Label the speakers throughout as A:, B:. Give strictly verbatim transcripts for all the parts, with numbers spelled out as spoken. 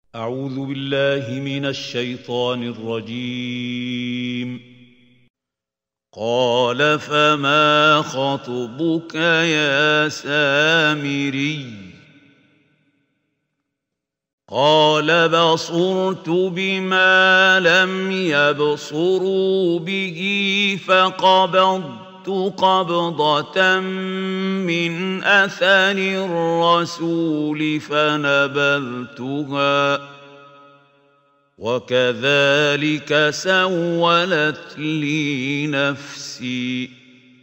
A: أعوذ بالله من الشيطان الرجيم. قال فما خطبك يا سامري؟ قال بصرت بما لم يبصروا به فقبضت قبضة من أثر الرسول فنبذتها وكذلك سولت لي نفسي.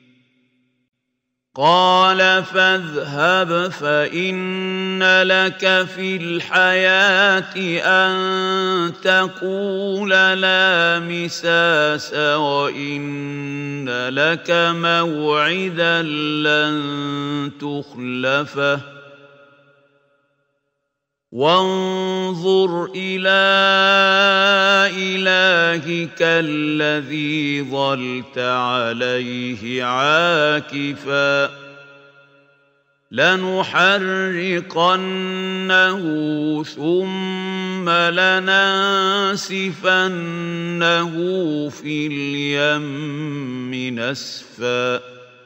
A: قال فاذهب فإن لك في الحياة أن تقول لا مساس وإن لك موعدا لن تخلفه وانظر إلى إلهك الذي ظلت عليه عاكفا لنحرقنه ثم لننسفنه في اليم نسفا.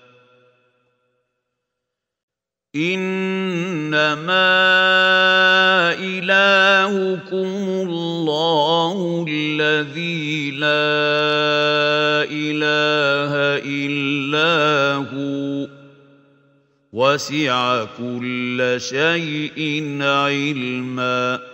A: إنما إلهكم الله الذي لا إله إلا هو وسع كل شيء علما.